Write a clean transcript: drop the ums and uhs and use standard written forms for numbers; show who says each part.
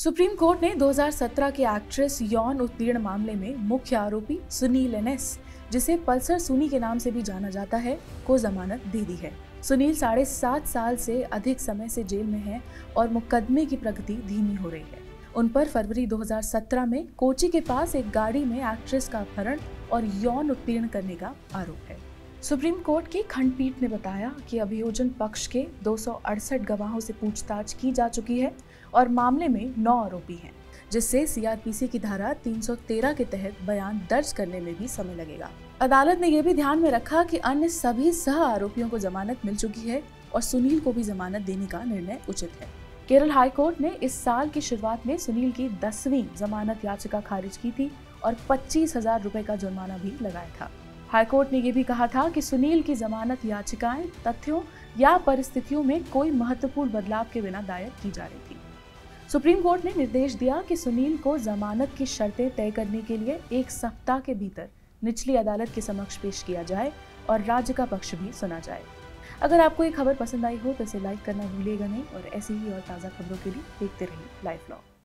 Speaker 1: Supreme court ने 2017 के actress यौन उत्पीड़न मामले में मुख्य आरोपी सुनील एनएस, जिसे पल्सर सुनी के नाम से भी जाना जाता है, को जमानत दे दी है। सुनील 7.5 साल से अधिक समय से जेल में है और मुकदमे की प्रगति धीमी हो रही है। उन पर फरवरी 2017 में कोची के पास एक गाड़ी में एक्ट्रेस का अपहरण और यौन उत्पीड़न करने का आरोप है। सुप्रीम कोर्ट की खंडपीठ ने बताया कि अभियोजन पक्ष के 268 गवाहों से पूछताछ की जा चुकी है और मामले में 9 आरोपी हैं, जिससे सीआरपीसी की धारा 313 के तहत बयान दर्ज करने में भी समय लगेगा। अदालत ने यह भी ध्यान में रखा कि अन्य सभी सह आरोपियों को जमानत मिल चुकी है और सुनील को भी जमानत देने का निर्णय उचित है। केरल हाई कोर्ट ने इस साल की शुरुआत में सुनील की 10वीं जमानत याचिका खारिज की थी और 25,000 रुपए का जुर्माना भी लगाया था। हाईकोर्ट ने यह भी कहा था कि सुनील की जमानत याचिकाएं तथ्यों या परिस्थितियों में कोई महत्वपूर्ण बदलाव के बिना दायर की जा रही थी। सुप्रीम कोर्ट ने निर्देश दिया कि सुनील को जमानत की शर्तें तय करने के लिए 1 सप्ताह के भीतर निचली अदालत के समक्ष पेश किया जाए और राज्य का पक्ष भी सुना जाए। अगर आपको ये खबर पसंद आई हो तो इसे लाइक करना भूलिएगा नहीं और ऐसी ही और ताज़ा खबरों के लिए देखते रहिए लाइव व्लॉग।